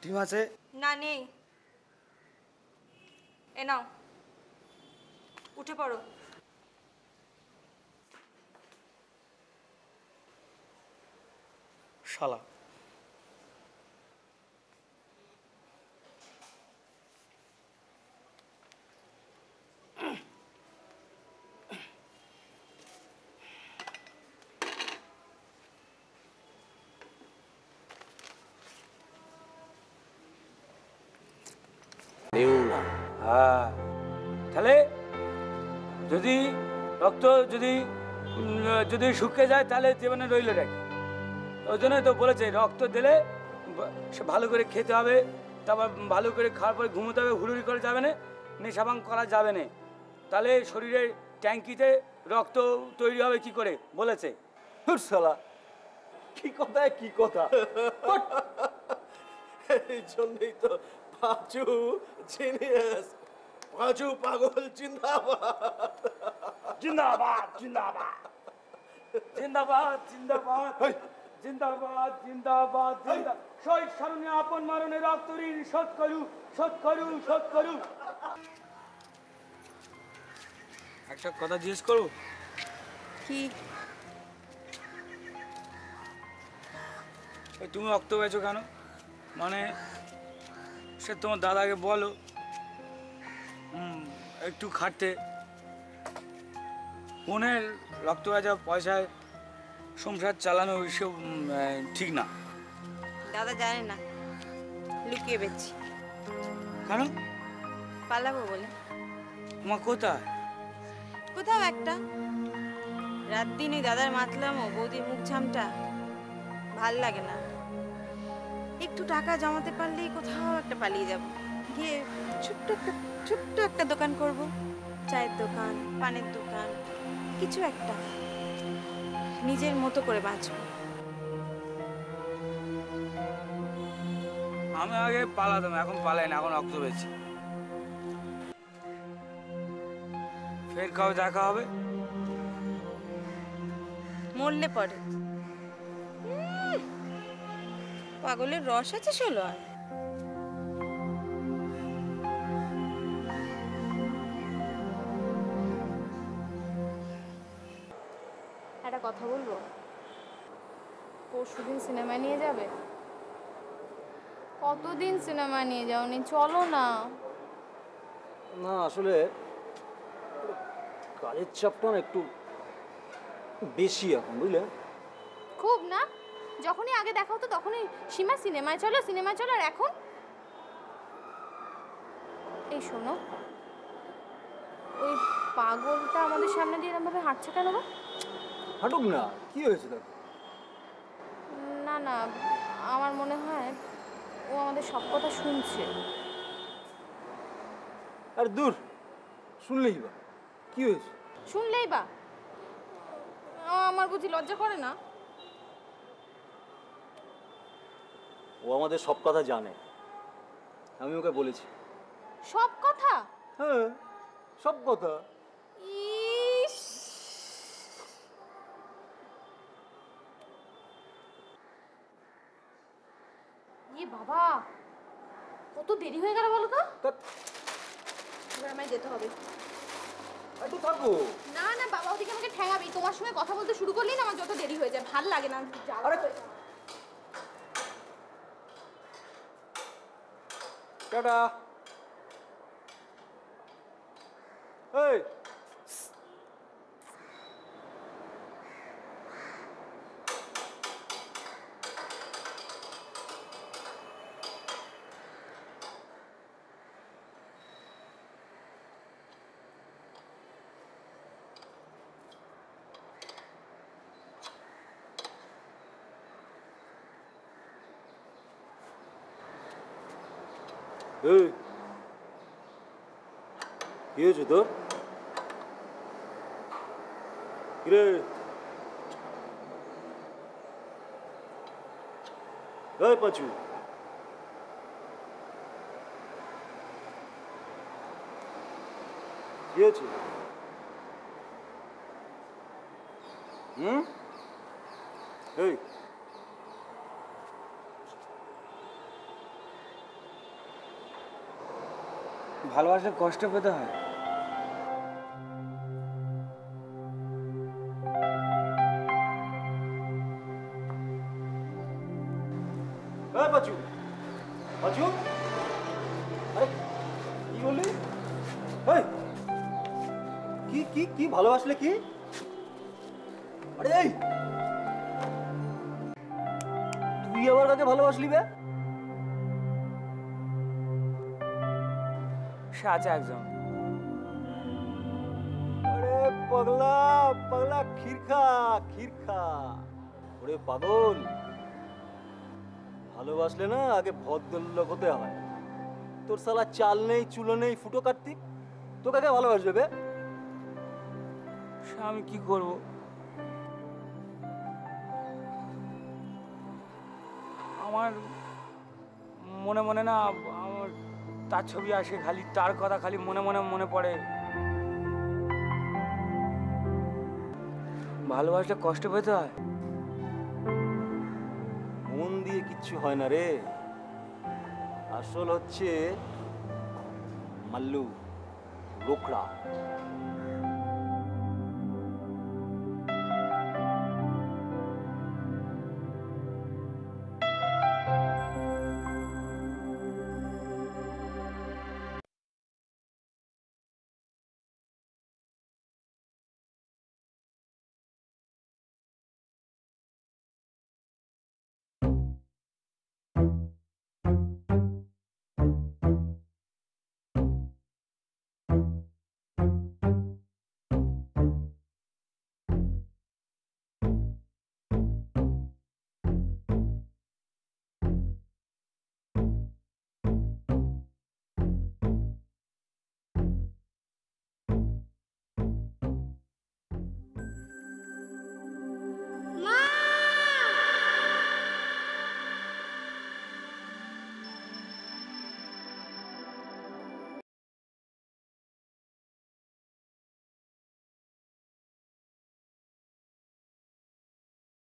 ডিম আছে? না নেই। এ নাও, উঠে পড়ো। শালা হ্যাঁ, তাহলে যদি রক্ত যদি শুকিয়ে যায় তাহলে জীবনে রইল নাকি? ওই জন্যই তো বলেছে রক্ত দিলে সে ভালো করে খেতে হবে, তারপর ভালো করে খাওয়ার পরে ঘুমোতে হবে, হুড়ুড়ি করে যাবে না, নেশাভাং করা যাবে না, তাহলে শরীরের ট্যাঙ্কিতে রক্ত তৈরি হবে কি করে বলেছে। শালা কি কথা কি কথা! এই জন্যই তো পাঁচু জিনিয়াস, পাঁচু পাগল জিন্দাবাদ জিন্দাবাদ জিন্দাবাদ জিন্দাবাদ জিন্দাবাদ জিন্দাবাদ জিন্দাবাদ জিন্দাবাদ। শহীদ স্মরণে আপন মরণে রক্ত ঋণ শোধ করু, শোধ করু, শোধ করু। একটা কথা জিজ্ঞেস করো? কি? তুমি রক্ত পেয়েছো কেন? মানে সে তোমার দাদাকে বলো একটু খাটতে, বোনের রক্ত বেচা পয়সায় সংসার চালানো ওইসব ঠিক না। দাদা জানে না, লুকিয়ে বেচছি। কেন? পালাবো বলে। তোমার কোথায়? কোথাও একটা। রাত দিন ওই দাদার মাতলাম ও বৌদির মুখ ঝামটা ভাল লাগে না। একটু টাকা জমাতে পারলেই কোথাও একটা পালিয়ে যাব, গিয়ে ছোট্ট একটা দোকান করব, চায়ের দোকান, পানের দোকান, কিছু একটা, নিজের মতো করে বাঁচব। আমি আগে পালাতাম, এখন পালাই না, এখন রক্ত পেয়েছি। ফের কবে দেখা হবে? মরলে পরে। পাগলের রস আছে ষোলো আর। একটা কথা বলবো? পরশুদিন সিনেমায় নিয়ে যাবে? কতদিন সিনেমা নিয়ে যাওনি, চলো না। না আসলে কাজের চাপটা না একটু বেশি এখন, বুঝলে? খুব না? যখনই আগে দেখা হতো তখনই সীমা সিনেমায় চলো সিনেমায় চলো, আর এখন এই শোনো, ওই পাগলটা আমাদের সামনে দিয়ে এরকম ভাবে হাঁটছে কেন গো? হাঁটুক না, কি হয়েছে তার? না না, আমার মনে হয় ও আমাদের সব কথা শুনছে। আর দূর, শুনলেই বা কি হয়েছে? শুনলেই বা আমার বুঝি লজ্জা করে না? ও আমাদের সব কথা জানে, আমি ওকে বলেছি। সব কথা? হ্যাঁ, সব কথা। ইস, ইয়ে বাবা, কত দেরি হয়ে গেল বলো তো। এবার আমায় যেতে হবে। একটু থাকো। না না বাবা, ওদিকে আমাকে ঠেঙাবি, তোমার সঙ্গে কথা বলতে শুরু করলেই না আমার যত দেরি হয়ে যায়, ভাল লাগে না। আরে টাটা। এই এই কি হয়েছে তোর? কিরে এই পাঁচু, কি হয়েছে? এই ভালোবাসলে কষ্ট পেতে হয়। হ্যাঁ পাচু, পাচু, আরে কি বললি? এই, কি কি কি ভালোবাসলে কি? আরে এই, তুই আবার কাকে ভালোবাসলি বে? সে আছে একজন। আরে পাগলা পাগলা, ক্ষীর খা ক্ষীর খা। ওরে পাগল, ভালোবাসলে না আগে ভদ্রলোক হতে হয়। তোর শালা চাল নেই, চুলো নেই, ফুটো কাটতি, তো কাকে ভালোবাসবে বে? সে আমি কি করব? আমার মনে মনে না আমার তার ছবি আসে, খালি তার কথা খালি মনে মনে মনে পড়ে। ভালোবাসলে কষ্ট পেতে হয়। মন দিয়ে কিচ্ছু হয় না রে, আসল হচ্ছে মাল্লু, রোকড়া।